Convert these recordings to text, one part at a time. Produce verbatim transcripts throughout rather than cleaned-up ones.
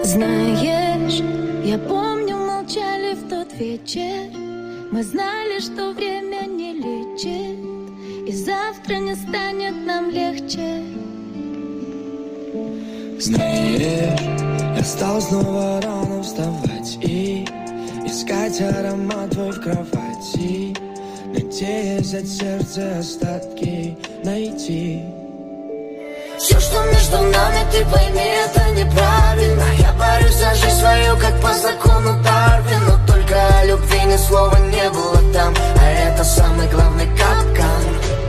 Знаешь, я помню, молчали в тот вечер. Мы знали, что время не лечит, и завтра не станет нам легче. Знаешь, я стал снова рано вставать и искать аромат твой в кровати, надеясь от сердца остатки найти. Все, что между нами, ты пойми, это неправильно. Я борюсь за жизнь свою, как по закону Дарвина. Но только о любви ни слова не было там, а это самый главный капкан.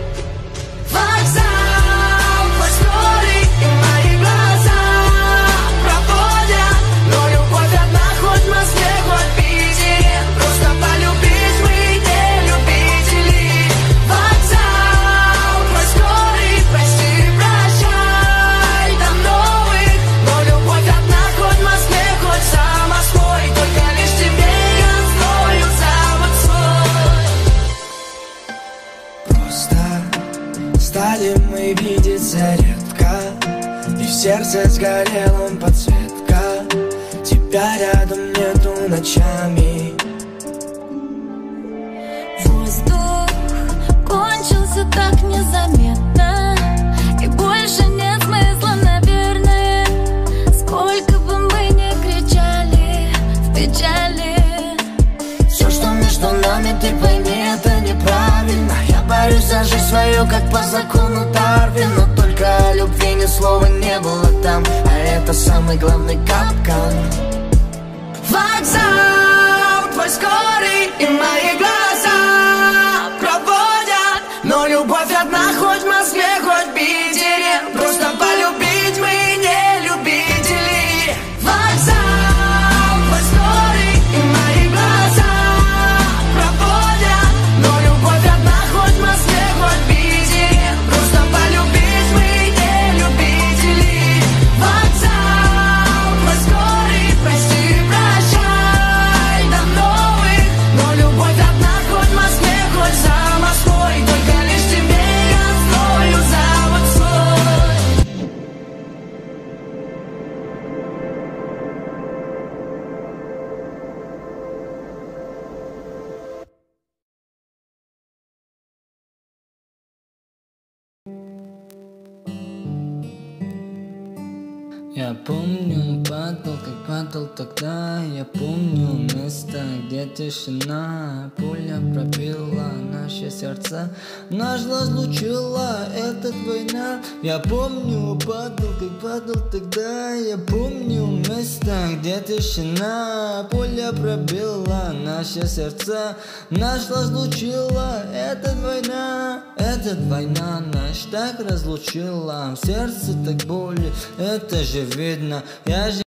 Вокзал, твой скорый и мои глаза проводят, но любовь одна, хоть в Москве, хоть в Питере. Просто полюбить мы не любители. Вокзал, твой скорый, прости, прощай, до новых. Но любовь одна, хоть в Москве, хоть за Москвой. Только лишь тебе я знаю завод свой. Просто стали мы видеться редко, и в сердце сгорела подсветка. Тебя рядом нету ночами. Воздух кончился так незаметно, и больше нет смысла, наверное. Сколько бы мы ни кричали в печали. Все, что между нами, ты пойми, это неправильно. Я борюсь за жизнь свою, как по закону Дарвина. Но только о любви ни слова не было там, а это самый главный капкан. Вокзал, твой скорый и мои глаза проводят, но любовь одна, хоть в Москве, хоть в Питере. Просто полюбить мы не любители. Вокзал, твой скорый и мои глаза проводят, но любовь одна, хоть в Москве, хоть в Питере. Просто полюбить мы не любители. Вокзал, твой скорый, прости, прощай, до новых. Но любовь одна, хоть в Москве, хоть за Москвой. Только лишь тебе я знаю завод свой. Я помню, падал, как падал тогда. Я помню место, где тишина. Пуля пробила наши сердца, нас разлучила эта война. Я помню, падал, как падал тогда. Я помню место, где тишина. Пуля пробила наши сердца, нас разлучила эта война. Эта война нас так разлучила, в сердце так боли, это же видно. Я же